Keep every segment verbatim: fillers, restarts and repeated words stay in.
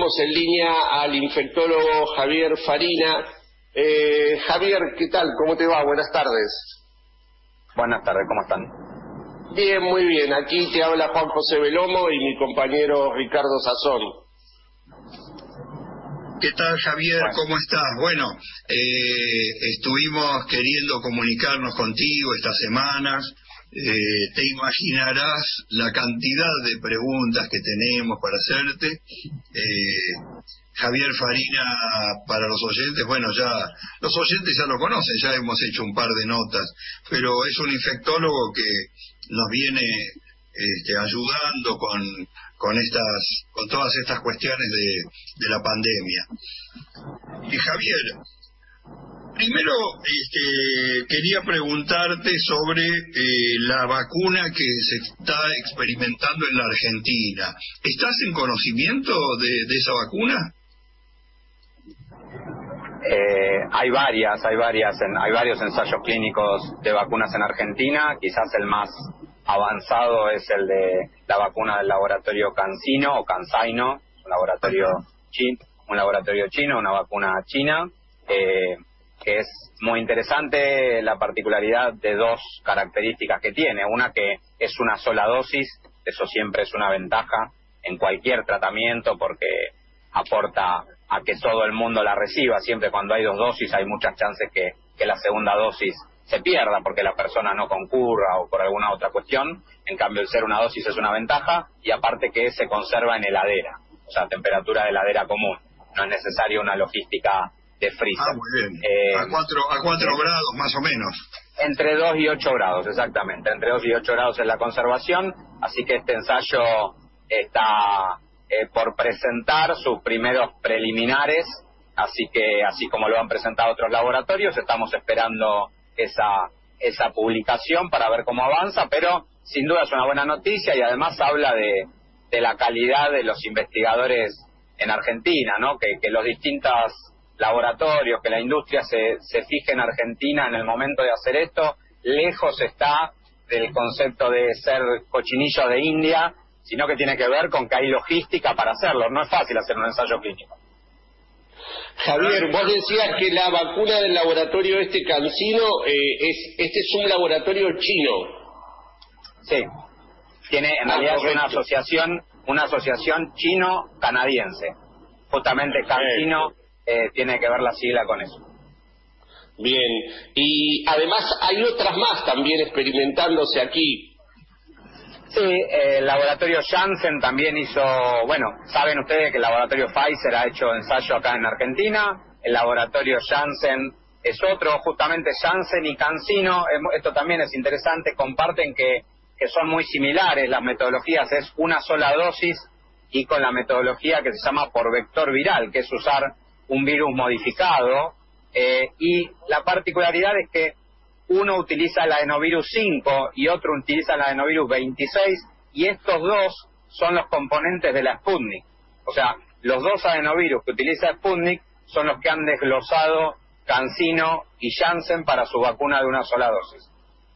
tenemos en línea al infectólogo Javier Farina. Eh, Javier, ¿qué tal? ¿Cómo te va? Buenas tardes. Buenas tardes, ¿cómo están? Bien, muy bien. Aquí te habla Juan José Belomo y mi compañero Ricardo Sazón. ¿Qué tal, Javier? Bueno. ¿Cómo estás? Bueno, eh, estuvimos queriendo comunicarnos contigo estas semanas. Eh, te imaginarás la cantidad de preguntas que tenemos para hacerte. Eh, Javier Farina, para los oyentes, bueno, ya los oyentes ya lo conocen, ya hemos hecho un par de notas, pero es un infectólogo que nos viene este, ayudando con con estas con todas estas cuestiones de, de la pandemia. Y Javier, primero este, quería preguntarte sobre eh, la vacuna que se está experimentando en la Argentina. ¿Estás en conocimiento de, de esa vacuna? Eh, hay varias, hay varias, en, hay varios ensayos clínicos de vacunas en Argentina. Quizás el más avanzado es el de la vacuna del laboratorio CanSino o CanSino, un laboratorio chino, un laboratorio chino, una vacuna china, eh, que es muy interesante la particularidad de dos características que tiene. Una, que es una sola dosis, eso siempre es una ventaja en cualquier tratamiento porque aporta a que todo el mundo la reciba. Siempre cuando hay dos dosis hay muchas chances que, que la segunda dosis se pierda porque la persona no concurra o por alguna otra cuestión. En cambio, el ser una dosis es una ventaja, y aparte que se conserva en heladera, o sea, temperatura de heladera común. No es necesaria una logística de freezer. Ah, muy bien. Eh, a cuatro, a cuatro eh, grados más o menos. Entre dos y ocho grados, exactamente. Entre dos y ocho grados es la conservación, así que este ensayo está eh, por presentar sus primeros preliminares, así que así como lo han presentado otros laboratorios, estamos esperando esa esa publicación para ver cómo avanza, pero sin duda es una buena noticia y además habla de, de la calidad de los investigadores en Argentina, ¿no? Que, que los distintos laboratorios, que la industria se, se fije en Argentina en el momento de hacer esto, lejos está del concepto de ser cochinillo de India, sino que tiene que ver con que hay logística para hacerlo. No es fácil hacer un ensayo clínico. Javier, vos decías que la vacuna del laboratorio este CanSino, eh, es, este es un laboratorio chino. Sí, tiene en Ah, realidad es correcto. una asociación, una asociación chino-canadiense. Justamente CanSino eh, tiene que ver la sigla con eso. Bien, y además hay otras más también experimentándose aquí. Sí, eh, el laboratorio Janssen también hizo, bueno, saben ustedes que el laboratorio Pfizer ha hecho ensayo acá en Argentina, el laboratorio Janssen es otro, justamente Janssen y CanSino, eh, esto también es interesante, comparten que, que son muy similares las metodologías, es una sola dosis y con la metodología que se llama por vector viral, que es usar un virus modificado, eh, y la particularidad es que uno utiliza el adenovirus cinco y otro utiliza el adenovirus veintiséis, y estos dos son los componentes de la Sputnik. O sea, los dos adenovirus que utiliza Sputnik son los que han desglosado CanSino y Janssen para su vacuna de una sola dosis.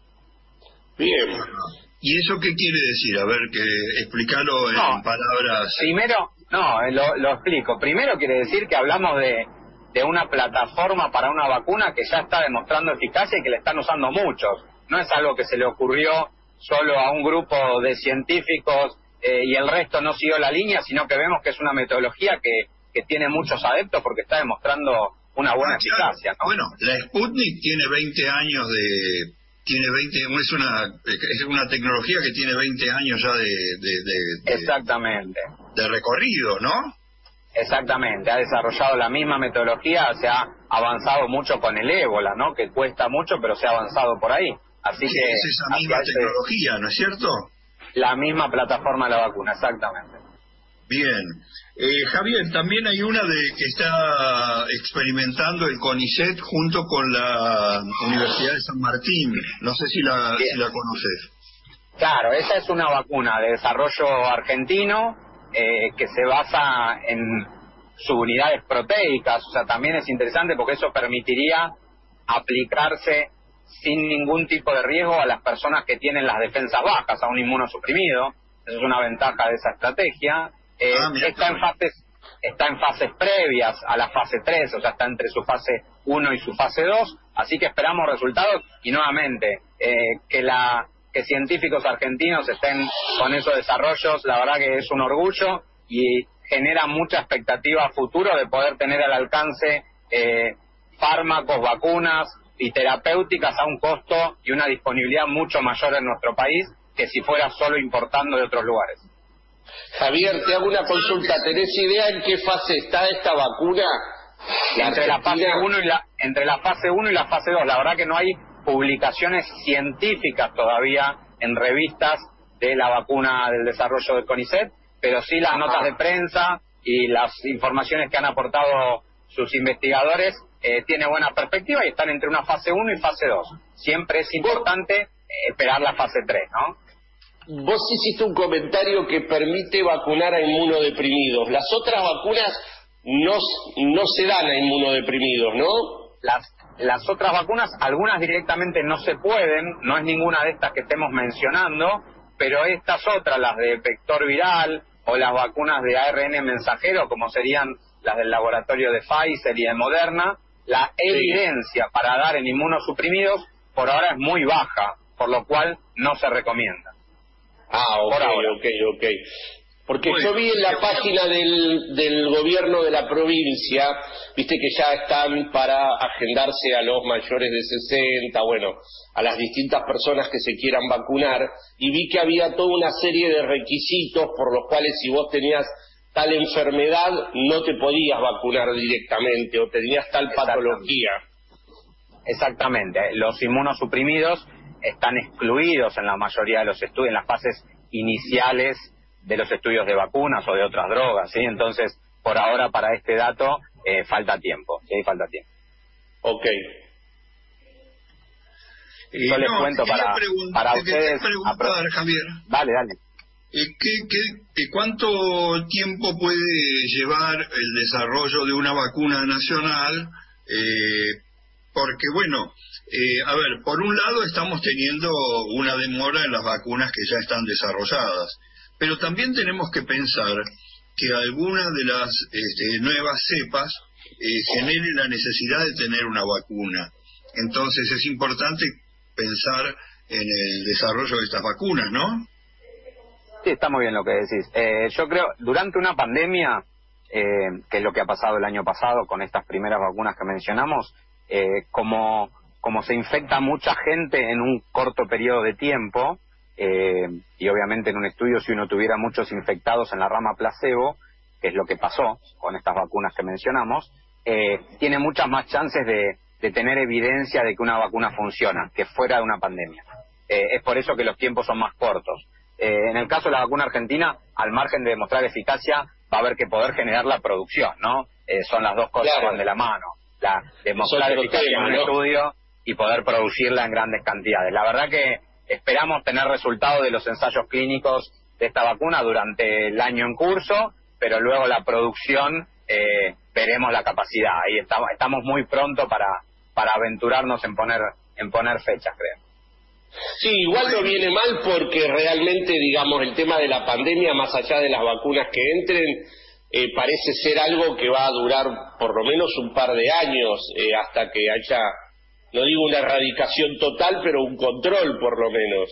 Bien. ¿Y eso qué quiere decir? A ver, que explícalo en No, palabras. Primero, no, eh, lo, lo explico. Primero quiere decir que hablamos de, de una plataforma para una vacuna que ya está demostrando eficacia y que le están usando muchos. No es algo que se le ocurrió solo a un grupo de científicos eh, y el resto no siguió la línea, sino que vemos que es una metodología que, que tiene muchos adeptos porque está demostrando una buena Ah, claro. eficacia, ¿no? Bueno, la Sputnik tiene veinte años de... tiene veinte, es una es una tecnología que tiene veinte años ya de... de, de, de Exactamente. de recorrido, ¿no? Exactamente, ha desarrollado la misma metodología, se ha avanzado mucho con el ébola, ¿no? Que cuesta mucho, pero se ha avanzado por ahí. Así Sí, que es esa misma hacia ese- tecnología, ¿no es cierto? la misma plataforma de la vacuna, exactamente. Bien. Eh, Javier, también hay una de que está experimentando el CONICET junto con la Universidad de San Martín. No sé si la, Bien. si la conoces. Claro, esa es una vacuna de desarrollo argentino eh, que se basa en subunidades proteicas, o sea, también es interesante porque eso permitiría aplicarse sin ningún tipo de riesgo a las personas que tienen las defensas bajas, a un inmunosuprimido. Esa es una ventaja de esa estrategia. Eh, Ah, mira, está en está fase, está en fases previas a la fase tres, o sea, está entre su fase uno y su fase dos, así que esperamos resultados y nuevamente, eh, que la que científicos argentinos estén con esos desarrollos, la verdad que es un orgullo y genera mucha expectativa a futuro de poder tener al alcance eh, fármacos, vacunas y terapéuticas a un costo y una disponibilidad mucho mayor en nuestro país que si fuera solo importando de otros lugares. Javier, te hago una consulta. ¿Tenés idea en qué fase está esta vacuna? La entre, la fase uno y la, entre la fase uno y la fase dos. La verdad que no hay publicaciones científicas todavía en revistas de la vacuna del desarrollo del CONICET, pero sí las Ajá. notas de prensa y las informaciones que han aportado sus investigadores eh, tiene buena perspectiva y están entre una fase uno y fase dos. Siempre es importante eh, esperar la fase tres, ¿no? Vos hiciste un comentario que permite vacunar a inmunodeprimidos. Las otras vacunas no, no se dan a inmunodeprimidos, ¿no? Las, las otras vacunas, algunas directamente no se pueden, no es ninguna de estas que estemos mencionando, pero estas otras, las de vector viral o las vacunas de A R N mensajero, como serían las del laboratorio de Pfizer y de Moderna, la evidencia sí. para dar en inmunosuprimidos por ahora es muy baja, por lo cual no se recomienda. Ah, ok, ok, ok. Porque bueno, yo vi en la página del, del gobierno de la provincia, viste que ya están para agendarse a los mayores de sesenta, bueno, a las distintas personas que se quieran vacunar, y vi que había toda una serie de requisitos por los cuales si vos tenías tal enfermedad no te podías vacunar directamente o tenías tal patología. Exactamente, los inmunosuprimidos están excluidos en la mayoría de los estudios, en las fases iniciales de los estudios de vacunas o de otras drogas, ¿sí? Entonces, por ahora, para este dato, eh, falta tiempo, ¿sí? Falta tiempo. Ok. Yo eh, les no, cuento para, para ustedes... preguntar, Javier. Dale, dale. Eh, ¿qué, qué, ¿Cuánto tiempo puede llevar el desarrollo de una vacuna nacional? Eh, porque, bueno... Eh, a ver, por un lado estamos teniendo una demora en las vacunas que ya están desarrolladas, pero también tenemos que pensar que algunas de las este, nuevas cepas eh, generen la necesidad de tener una vacuna. Entonces es importante pensar en el desarrollo de estas vacunas, ¿no? Sí, está muy bien lo que decís. Eh, yo creo, durante una pandemia, eh, que es lo que ha pasado el año pasado con estas primeras vacunas que mencionamos, eh, como... como se infecta mucha gente en un corto periodo de tiempo, eh, y obviamente en un estudio si uno tuviera muchos infectados en la rama placebo, que es lo que pasó con estas vacunas que mencionamos, eh, tiene muchas más chances de, de tener evidencia de que una vacuna funciona, que fuera de una pandemia. Eh, es por eso que los tiempos son más cortos. Eh, en el caso de la vacuna argentina, al margen de demostrar eficacia, va a haber que poder generar la producción, ¿no? Eh, son las dos cosas que van de la mano. La, demostrar eficacia tema, en un ¿no? estudio y poder producirla en grandes cantidades. La verdad que esperamos tener resultados de los ensayos clínicos de esta vacuna durante el año en curso, pero luego la producción eh, veremos la capacidad. Ahí estamos, estamos muy pronto para para aventurarnos en poner en poner fechas, creo. Sí, igual no viene mal porque realmente, digamos, el tema de la pandemia, más allá de las vacunas que entren, eh, parece ser algo que va a durar por lo menos un par de años eh, hasta que haya... No digo una erradicación total, pero un control por lo menos.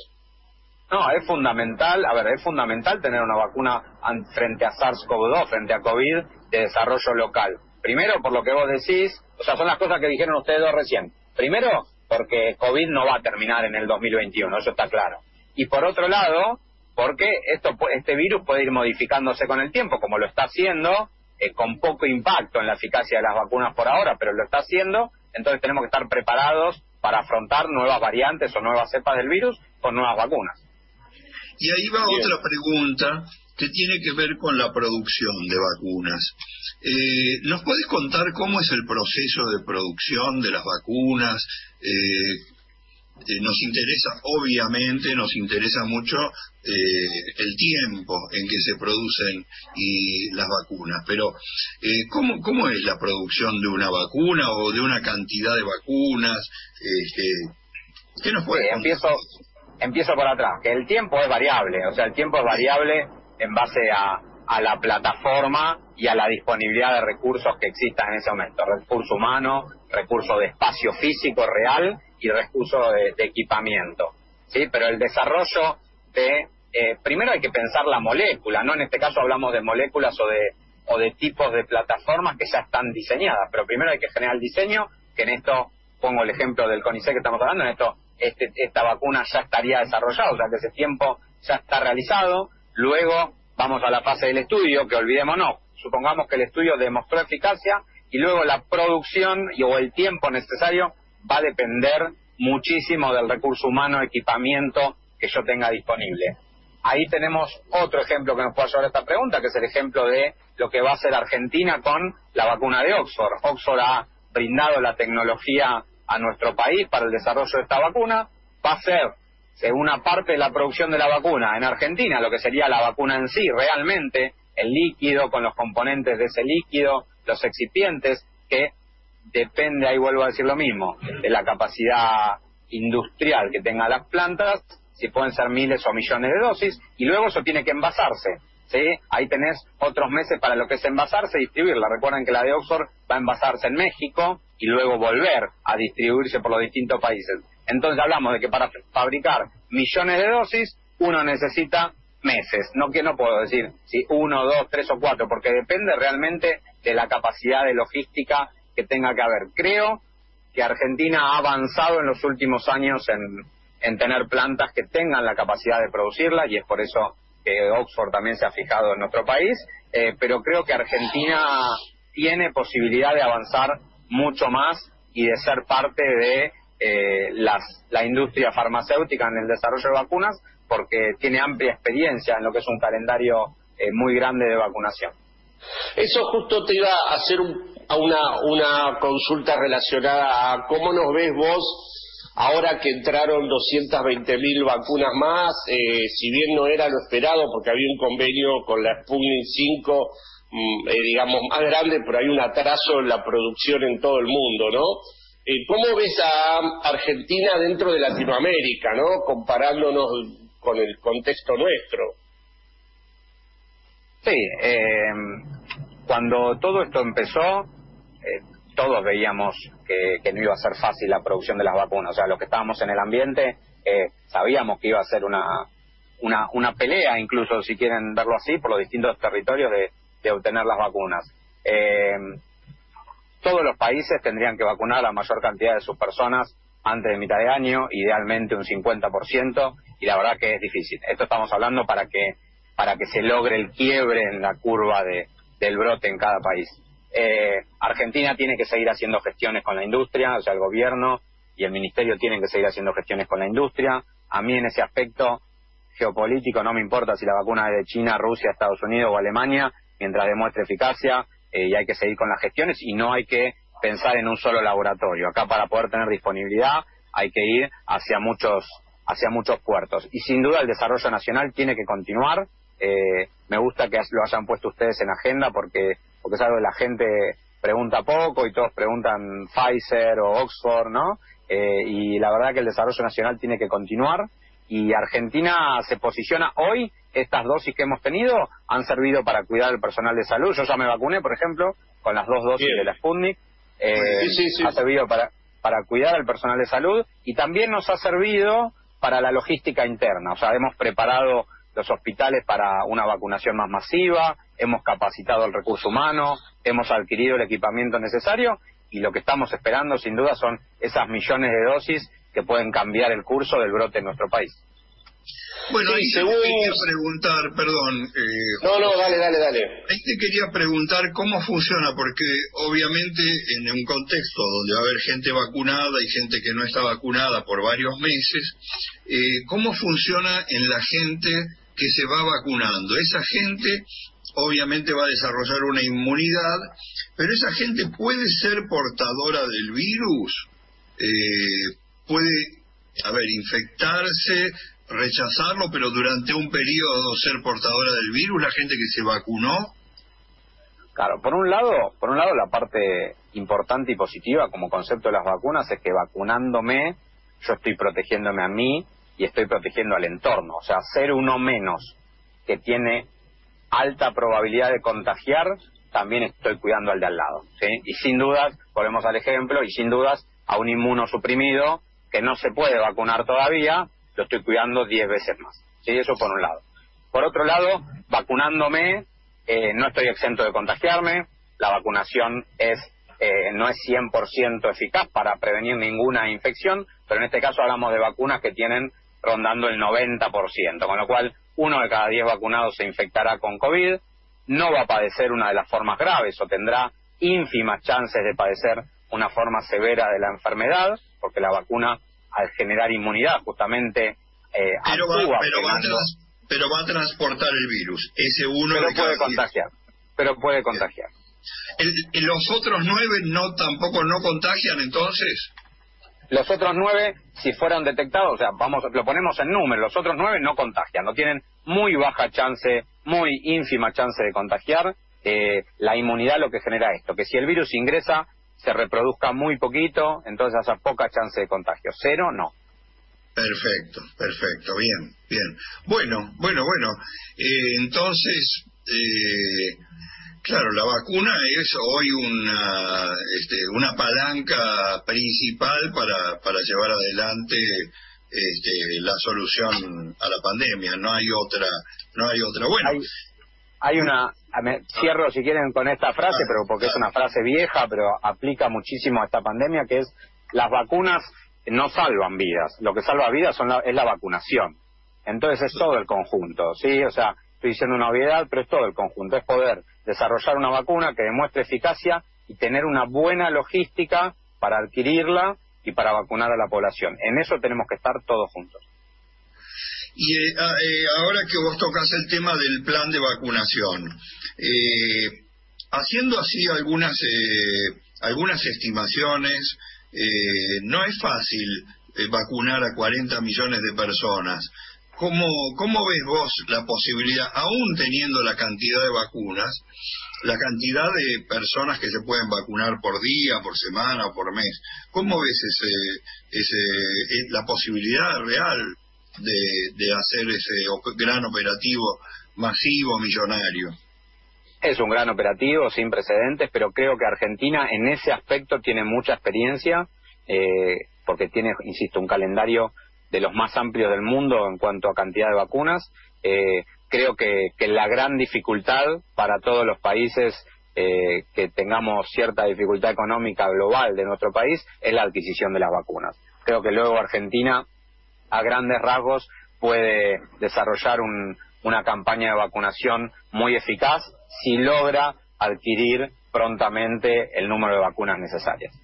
No, es fundamental, a ver, es fundamental tener una vacuna frente a SARS CoV dos, frente a COVID, de desarrollo local. Primero, por lo que vos decís, o sea, son las cosas que dijeron ustedes dos recién. Primero, porque COVID no va a terminar en el dos mil veintiuno, eso está claro. Y por otro lado, porque esto, este virus puede ir modificándose con el tiempo, como lo está haciendo, eh, con poco impacto en la eficacia de las vacunas por ahora, pero lo está haciendo. Entonces tenemos que estar preparados para afrontar nuevas variantes o nuevas cepas del virus con nuevas vacunas. Y ahí va Bien. otra pregunta que tiene que ver con la producción de vacunas. Eh, ¿Nos puedes contar cómo es el proceso de producción de las vacunas? Eh, eh, nos interesa, obviamente, nos interesa mucho eh, el tiempo en que se producen y las vacunas, pero eh, ¿cómo, ¿cómo es la producción de una vacuna o de una cantidad de vacunas? Este, ¿Qué nos puede sí, contar? Empiezo, empiezo por atrás, que el tiempo es variable, o sea, el tiempo es variable en base a, a la plataforma y a la disponibilidad de recursos que existan en ese momento, recurso humano, recurso de espacio físico real y recurso de, de equipamiento, ¿sí? Pero el desarrollo de, eh, primero hay que pensar la molécula, ¿no? En este caso hablamos de moléculas o de, o de tipos de plataformas que ya están diseñadas, pero primero hay que generar el diseño, que en esto, pongo el ejemplo del CONICET que estamos hablando, en esto, este, esta vacuna ya estaría desarrollada, o sea que ese tiempo ya está realizado. Luego vamos a la fase del estudio, que olvidémonos, supongamos que el estudio demostró eficacia y luego la producción y, o el tiempo necesario va a depender muchísimo del recurso humano, equipamiento que yo tenga disponible. Ahí tenemos otro ejemplo que nos puede ayudar a esta pregunta, que es el ejemplo de lo que va a hacer Argentina con la vacuna de Oxford. Oxford ha brindado la tecnología a nuestro país para el desarrollo de esta vacuna. Va a ser una parte de la producción de la vacuna en Argentina, lo que sería la vacuna en sí, realmente, el líquido con los componentes de ese líquido, los excipientes, que depende, ahí vuelvo a decir lo mismo, de la capacidad industrial que tengan las plantas, si pueden ser miles o millones de dosis, y luego eso tiene que envasarse, ¿sí? Ahí tenés otros meses para lo que es envasarse y distribuirla. Recuerden que la de Oxford va a envasarse en México y luego volver a distribuirse por los distintos países. Entonces hablamos de que para fabricar millones de dosis uno necesita meses, no que no puedo decir si uno, dos, tres o cuatro, porque depende realmente de la capacidad de logística que tenga que haber. Creo que Argentina ha avanzado en los últimos años en, en tener plantas que tengan la capacidad de producirla, y es por eso que Oxford también se ha fijado en nuestro país, eh, pero creo que Argentina tiene posibilidad de avanzar mucho más y de ser parte de eh, las, la industria farmacéutica en el desarrollo de vacunas, porque tiene amplia experiencia en lo que es un calendario eh, muy grande de vacunación. Eso justo te iba a hacer un, a una, una consulta relacionada a cómo nos ves vos ahora que entraron doscientas veinte mil vacunas más, eh, si bien no era lo esperado porque había un convenio con la Sputnik cinco, mm, eh, digamos, más grande, pero hay un atraso en la producción en todo el mundo, ¿no? Eh, ¿Cómo ves a Argentina dentro de Latinoamérica, ¿no? Comparándonos con el contexto nuestro. Sí, eh, cuando todo esto empezó, eh, todos veíamos que, que no iba a ser fácil la producción de las vacunas. O sea, los que estábamos en el ambiente eh, sabíamos que iba a ser una, una, una pelea, incluso si quieren verlo así, por los distintos territorios de, de obtener las vacunas. Eh, todos los países tendrían que vacunar a la mayor cantidad de sus personas antes de mitad de año, idealmente un cincuenta por ciento, y la verdad que es difícil. Esto estamos hablando para que para que se logre el quiebre en la curva de, del brote en cada país. Eh, Argentina tiene que seguir haciendo gestiones con la industria, o sea, el gobierno y el ministerio tienen que seguir haciendo gestiones con la industria. A mí en ese aspecto geopolítico no me importa si la vacuna es de China, Rusia, Estados Unidos o Alemania, mientras demuestre eficacia, eh, y hay que seguir con las gestiones y no hay que pensar en un solo laboratorio. Acá para poder tener disponibilidad hay que ir hacia muchos hacia muchos puertos. Y sin duda el desarrollo nacional tiene que continuar. Eh, me gusta que lo hayan puesto ustedes en agenda porque, porque es algo que la gente pregunta poco y todos preguntan Pfizer o Oxford, ¿no? Eh, y la verdad que el desarrollo nacional tiene que continuar y Argentina se posiciona hoy. Estas dosis que hemos tenido han servido para cuidar al personal de salud. Yo ya me vacuné, por ejemplo, con las dos dosis Bien. de la Sputnik. Eh, sí, sí, sí. Ha servido para, para cuidar al personal de salud y también nos ha servido para la logística interna. O sea, hemos preparado los hospitales para una vacunación más masiva, hemos capacitado el recurso humano, hemos adquirido el equipamiento necesario y lo que estamos esperando sin duda son esas millones de dosis que pueden cambiar el curso del brote en nuestro país. Bueno, sí, ahí según... te quería preguntar, perdón. Eh, no, no, dale, dale, dale. Ahí te quería preguntar cómo funciona, porque obviamente en un contexto donde va a haber gente vacunada y gente que no está vacunada por varios meses, eh, ¿cómo funciona en la gente que se va vacunando? Esa gente obviamente va a desarrollar una inmunidad, pero esa gente puede ser portadora del virus, eh, puede, a ver, infectarse, rechazarlo, pero durante un periodo ser portadora del virus, la gente que se vacunó. Claro, por un lado, por un lado la parte importante y positiva como concepto de las vacunas es que vacunándome yo estoy protegiéndome a mí y estoy protegiendo al entorno, o sea, ser uno menos que tiene alta probabilidad de contagiar, también estoy cuidando al de al lado, ¿sí? Y sin dudas, volvemos al ejemplo, y sin dudas, a un inmunosuprimido que no se puede vacunar todavía, lo estoy cuidando diez veces más, ¿sí? Eso por un lado. Por otro lado, vacunándome, eh, no estoy exento de contagiarme, la vacunación es eh, no es cien por ciento eficaz para prevenir ninguna infección, pero en este caso hablamos de vacunas que tienen rondando el noventa por ciento, con lo cual uno de cada diez vacunados se infectará con COVID, no va a padecer una de las formas graves o tendrá ínfimas chances de padecer una forma severa de la enfermedad, porque la vacuna, al generar inmunidad, justamente eh, pero, actúa va, pero, va a pegando, trans, pero va a transportar el virus, ese uno pero de cada puede contagiar, pero puede contagiar. El, ¿Los otros nueve no tampoco no contagian entonces? Los otros nueve, si fueran detectados, o sea, vamos, lo ponemos en número, los otros nueve no contagian, no tienen muy baja chance, muy ínfima chance de contagiar. Eh, la inmunidad lo que genera esto, que si el virus ingresa, se reproduzca muy poquito, entonces haya poca chance de contagio. Cero, no. Perfecto, perfecto, bien, bien. Bueno, bueno, bueno. Eh, entonces, eh, claro, la vacuna es hoy una este, una palanca principal para para llevar adelante este, la solución a la pandemia. No hay otra, no hay otra. Bueno. Hay, hay una, me cierro si quieren con esta frase, ah, pero porque ah, es una frase vieja, pero aplica muchísimo a esta pandemia, que es: las vacunas no salvan vidas, lo que salva vidas son la, es la vacunación. Entonces es todo el conjunto, ¿sí? O sea, estoy diciendo una obviedad, pero es todo el conjunto, es poder desarrollar una vacuna que demuestre eficacia y tener una buena logística para adquirirla y para vacunar a la población. En eso tenemos que estar todos juntos. Y eh, eh, ahora que vos tocas el tema del plan de vacunación, eh, haciendo así algunas eh, algunas estimaciones, eh, no es fácil eh, vacunar a cuarenta millones de personas. ¿Cómo, ¿Cómo ves vos la posibilidad, aún teniendo la cantidad de vacunas, la cantidad de personas que se pueden vacunar por día, por semana o por mes? ¿Cómo ves ese, ese, la posibilidad real de, de hacer ese gran operativo masivo, millonario? Es un gran operativo sin precedentes, pero creo que Argentina en ese aspecto tiene mucha experiencia, eh, porque tiene, insisto, un calendario de los más amplios del mundo en cuanto a cantidad de vacunas. Eh, creo que, que la gran dificultad para todos los países eh, que tengamos cierta dificultad económica global de nuestro país es la adquisición de las vacunas. Creo que luego Argentina, a grandes rasgos, puede desarrollar un, una campaña de vacunación muy eficaz si logra adquirir prontamente el número de vacunas necesarias.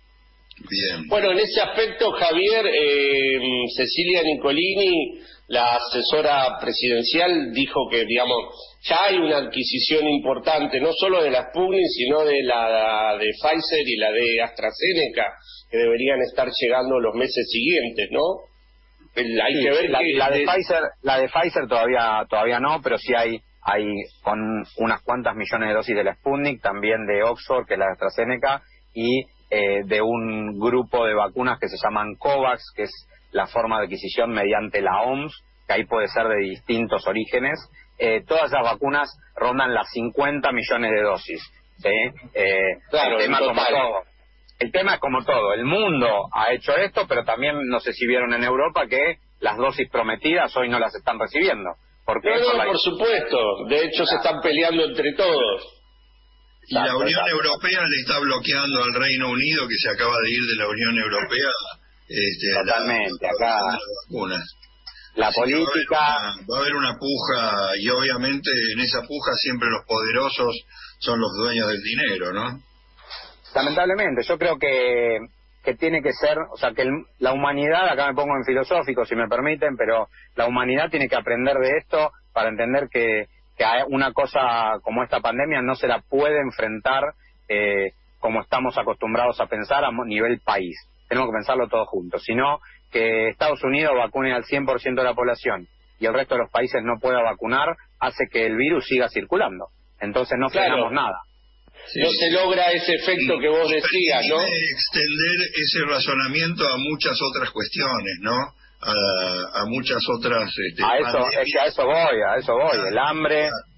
Bien. Bueno, en ese aspecto, Javier, eh, Cecilia Nicolini, la asesora presidencial, dijo que, digamos, ya hay una adquisición importante, no solo de la Sputnik, sino de la de Pfizer y la de AstraZeneca, que deberían estar llegando los meses siguientes, ¿no? El, hay sí, que ver la, que la de de... Pfizer, la de Pfizer todavía todavía no, pero sí hay hay con unas cuantas millones de dosis de la Sputnik, también de Oxford, que es la de AstraZeneca, y eh, de un grupo de vacunas que se llaman COVAX, que es la forma de adquisición mediante la O M S, que ahí puede ser de distintos orígenes. Eh, todas las vacunas rondan las cincuenta millones de dosis, ¿sí? Eh, claro, el tema en como total. todo. El tema es como todo, el mundo ha hecho esto, pero también no sé si vieron en Europa que las dosis prometidas hoy no las están recibiendo. Porque No, no, la... por supuesto, de hecho claro. se están peleando entre todos. Y la Unión Europea le está bloqueando al Reino Unido, que se acaba de ir de la Unión Europea, este, totalmente, la, acá las vacunas. La Así política... Va a, una, va a haber una puja, y obviamente en esa puja siempre los poderosos son los dueños del dinero, ¿no? Lamentablemente, yo creo que que tiene que ser, o sea, que el, la humanidad, acá me pongo en filosófico si me permiten, pero la humanidad tiene que aprender de esto para entender que, que una cosa como esta pandemia no se la puede enfrentar eh, como estamos acostumbrados a pensar a nivel país. Tenemos que pensarlo todos juntos, sino que Estados Unidos vacune al cien por ciento de la población y el resto de los países no pueda vacunar, hace que el virus siga circulando. Entonces no claro. frenamos nada. Sí, no se logra ese efecto que vos decías, ¿no? Extender ese razonamiento a muchas otras cuestiones, ¿no? A, a muchas otras... Este, a eso, es que a eso voy, a eso voy. El hambre,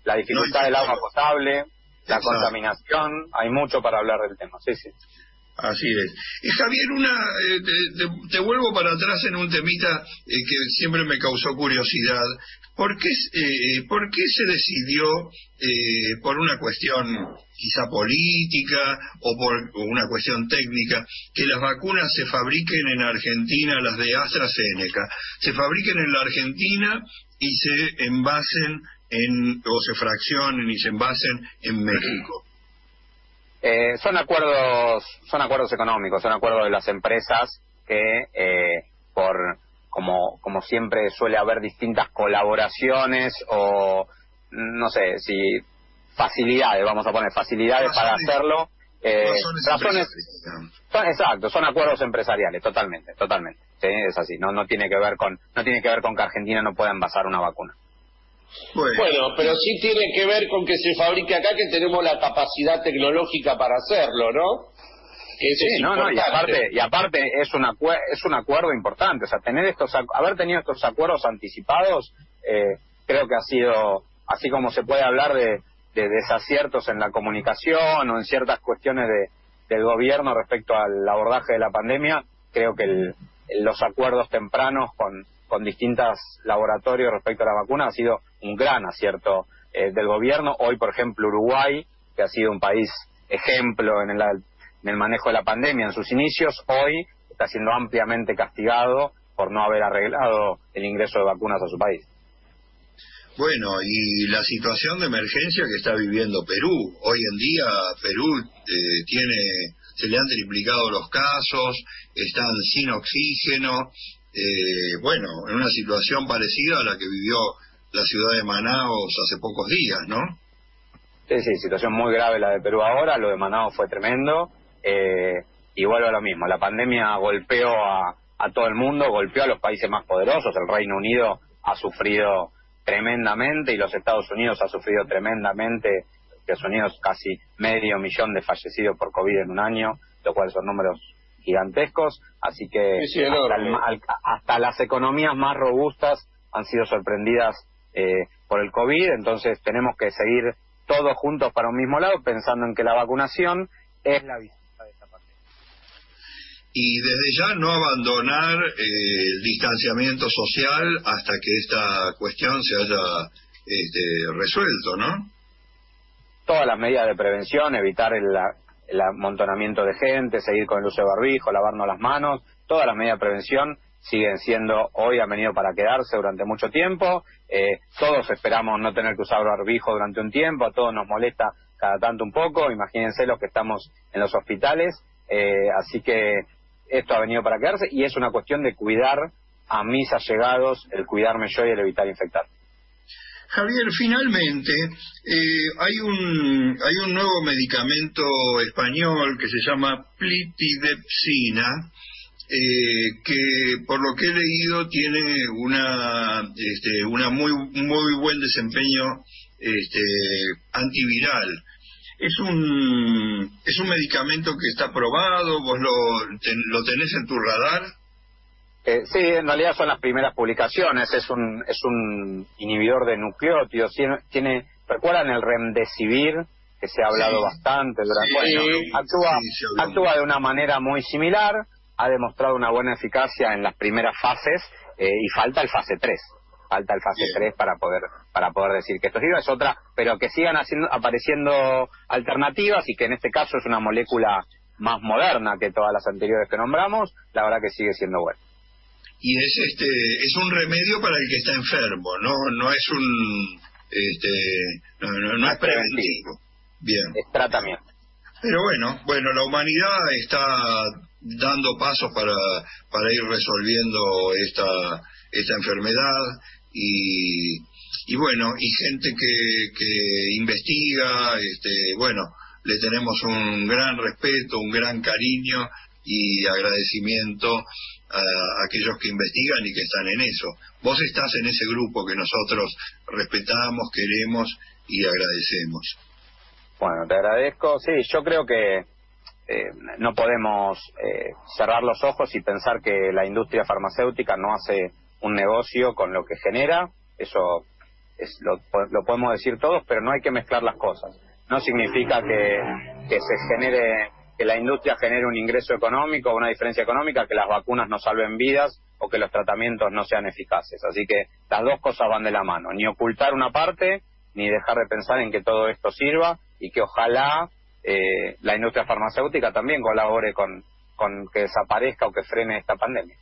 la dificultad no del agua potable, la Exacto. contaminación, hay mucho para hablar del tema, sí, sí. Así es. Eh, Javier, una eh, te, te, te vuelvo para atrás en un temita eh, que siempre me causó curiosidad. ¿Por qué, eh, ¿por qué se decidió, eh, por una cuestión quizá política o por una cuestión técnica, que las vacunas se fabriquen en Argentina, las de AstraZeneca, se fabriquen en la Argentina y se envasen en, o se fraccionen y se envasen en México? Eh, son acuerdos, son acuerdos económicos, son acuerdos de las empresas que, eh, por como como siempre suele haber distintas colaboraciones o no sé si facilidades, vamos a poner facilidades razones, para hacerlo. Eh, razones, razones son, exacto, son acuerdos empresariales, totalmente, totalmente. Sí, es así. No no tiene que ver con no tiene que ver con que Argentina no pueda envasar una vacuna. Bueno. bueno, pero sí tiene que ver con que se fabrique acá, que tenemos la capacidad tecnológica para hacerlo, ¿no? Que eso sí, es no, importante. no, y aparte, y aparte es, una, es un acuerdo importante, o sea, tener estos, haber tenido estos acuerdos anticipados, eh, creo que ha sido, así como se puede hablar de, de desaciertos en la comunicación o en ciertas cuestiones de, del gobierno respecto al abordaje de la pandemia, creo que el, los acuerdos tempranos con con distintos laboratorios respecto a la vacuna ha sido un gran acierto eh, del gobierno. Hoy, por ejemplo, Uruguay, que ha sido un país ejemplo en el, en el manejo de la pandemia en sus inicios, hoy está siendo ampliamente castigado por no haber arreglado el ingreso de vacunas a su país. Bueno, y la situación de emergencia que está viviendo Perú. Hoy en día Perú eh, tiene, se le han triplicado los casos, están sin oxígeno. Eh, bueno, en una situación parecida a la que vivió la ciudad de Manaos hace pocos días, ¿no? Sí, sí, situación muy grave la de Perú ahora, lo de Manaos fue tremendo, eh, y vuelvo a lo mismo, la pandemia golpeó a, a todo el mundo, golpeó a los países más poderosos, el Reino Unido ha sufrido tremendamente y los Estados Unidos ha sufrido tremendamente, Estados Unidos casi medio millón de fallecidos por COVID en un año, lo cual son números gigantescos, así que sí, sí, hasta, el, hasta las economías más robustas han sido sorprendidas eh, por el COVID, entonces tenemos que seguir todos juntos para un mismo lado, pensando en que la vacunación es la visita de esta pandemia. Y desde ya no abandonar eh, el distanciamiento social hasta que esta cuestión se haya este, resuelto, ¿no? Todas las medidas de prevención, evitar el, el amontonamiento de gente, seguir con el uso de barbijo, lavarnos las manos, todas las medidas de prevención siguen siendo, hoy han venido para quedarse durante mucho tiempo, eh, todos esperamos no tener que usar barbijo durante un tiempo, a todos nos molesta cada tanto un poco, imagínense los que estamos en los hospitales, eh, así que esto ha venido para quedarse y es una cuestión de cuidar a mis allegados, el cuidarme yo y el evitar infectar. Javier, finalmente, eh, hay un hay un nuevo medicamento español que se llama plitidepsina, eh, que por lo que he leído tiene una este, una muy muy buen desempeño este, antiviral. Es un es un medicamento que está probado, vos lo ten, lo tenés en tu radar. Eh, sí, en realidad son las primeras publicaciones, es un es un inhibidor de nucleótidos, tiene, tiene ¿recuerdan el remdesivir? Que se ha hablado sí. bastante durante sí, bueno, sí, actúa, sí, actúa de una manera muy similar, ha demostrado una buena eficacia en las primeras fases eh, y falta el fase tres, falta el fase Bien. tres para poder para poder decir que esto sirve, es otra, pero que sigan haciendo, apareciendo alternativas y que en este caso es una molécula más moderna que todas las anteriores que nombramos, la verdad que sigue siendo buena. Y es este es un remedio para el que está enfermo, no no es un este no, no, no es preventivo. Bien. Es tratamiento. Pero bueno, bueno, la humanidad está dando pasos para para ir resolviendo esta esta enfermedad y y bueno, y gente que que investiga, este bueno, le tenemos un gran respeto, un gran cariño y agradecimiento a aquellos que investigan y que están en eso. Vos estás en ese grupo que nosotros respetamos, queremos y agradecemos. Bueno, te agradezco. Sí, yo creo que eh, no podemos eh, cerrar los ojos y pensar que la industria farmacéutica no hace un negocio con lo que genera. Eso es, lo, lo podemos decir todos, pero no hay que mezclar las cosas. No significa que, que se genere, que la industria genere un ingreso económico, una diferencia económica, que las vacunas no salven vidas o que los tratamientos no sean eficaces. Así que las dos cosas van de la mano, ni ocultar una parte, ni dejar de pensar en que todo esto sirva y que ojalá eh, la industria farmacéutica también colabore con, con que desaparezca o que frene esta pandemia.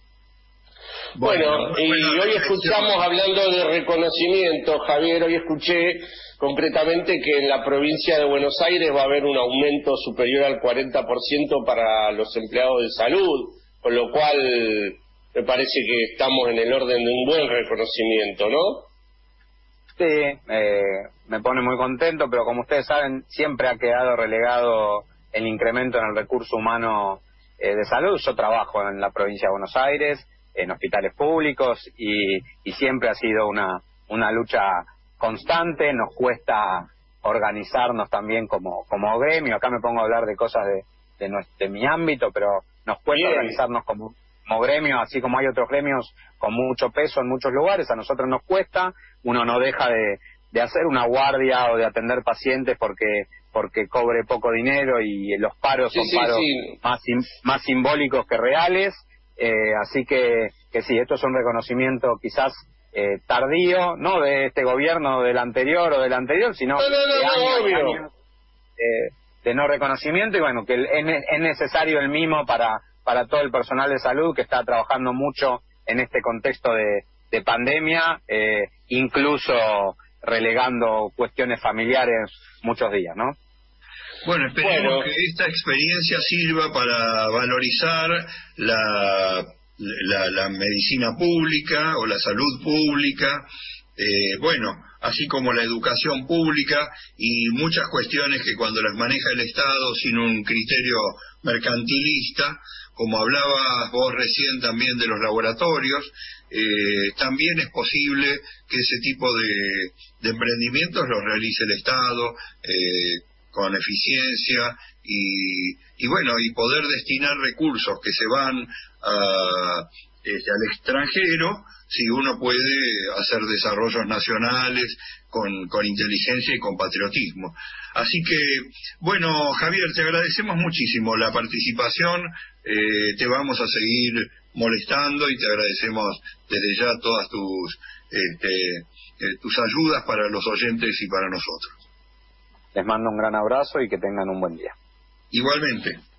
Bueno, y hoy escuchamos, hablando de reconocimiento, Javier, hoy escuché concretamente que en la provincia de Buenos Aires va a haber un aumento superior al cuarenta por ciento para los empleados de salud, con lo cual me parece que estamos en el orden de un buen reconocimiento, ¿no? Sí, eh, me pone muy contento, pero como ustedes saben, siempre ha quedado relegado el incremento en el recurso humano eh, de salud. Yo trabajo en la provincia de Buenos Aires, en hospitales públicos, y, y siempre ha sido una, una lucha constante. Nos cuesta organizarnos también como, como gremio. Acá me pongo a hablar de cosas de, de, nuestro, de mi ámbito, pero nos cuesta Bien. organizarnos como, como gremio, así como hay otros gremios con mucho peso en muchos lugares. A nosotros nos cuesta. Uno no deja de, de hacer una guardia o de atender pacientes porque porque cobre poco dinero, y los paros sí, son sí, paros sí. Más, más simbólicos que reales. Eh, así que, que sí, esto es un reconocimiento quizás eh, tardío, no de este gobierno, del anterior o del anterior, sino no, no, no, de años, no, años eh, de no reconocimiento. Y bueno, que es, es necesario el mimo para, para todo el personal de salud que está trabajando mucho en este contexto de, de pandemia, eh, incluso relegando cuestiones familiares muchos días, ¿no? Bueno, esperemos bueno. que esta experiencia sirva para valorizar la, la, la medicina pública o la salud pública, eh, bueno, así como la educación pública y muchas cuestiones que cuando las maneja el Estado sin un criterio mercantilista, como hablabas vos recién también de los laboratorios, eh, también es posible que ese tipo de, de emprendimientos los realice el Estado, eh, con eficiencia y, y bueno, y poder destinar recursos que se van a, este, al extranjero, si uno puede hacer desarrollos nacionales con, con inteligencia y con patriotismo. Así que, bueno, Javier, te agradecemos muchísimo la participación, eh, te vamos a seguir molestando y te agradecemos desde ya todas tus, este, eh, tus ayudas para los oyentes y para nosotros. Les mando un gran abrazo y que tengan un buen día. Igualmente.